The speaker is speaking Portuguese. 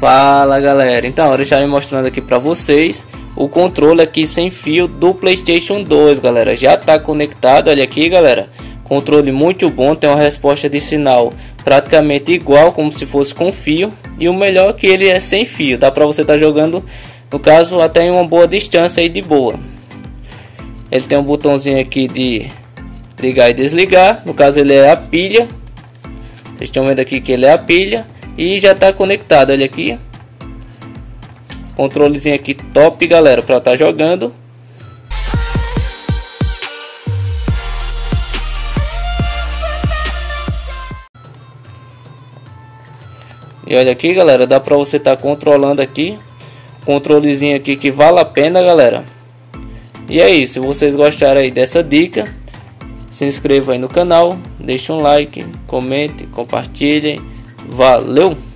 Fala galera, então eu estarei mostrando aqui para vocês o controle aqui sem fio do PlayStation 2, galera. Já está conectado, olha aqui galera, controle muito bom, tem uma resposta de sinal praticamente igual como se fosse com fio, e o melhor é que ele é sem fio, dá para você estar jogando, no caso até em uma boa distância aí de boa. Ele tem um botãozinho aqui de ligar e desligar, no caso ele é a pilha, vocês estão vendo aqui que ele é a pilha. E já está conectado, olha aqui. Controlezinho aqui top, galera, para estar jogando. E olha aqui, galera, dá para você estar controlando aqui. Controlezinho aqui que vale a pena, galera. E é isso, se vocês gostaram aí dessa dica, se inscreva aí no canal, deixe um like, comente, compartilhem. Valeu!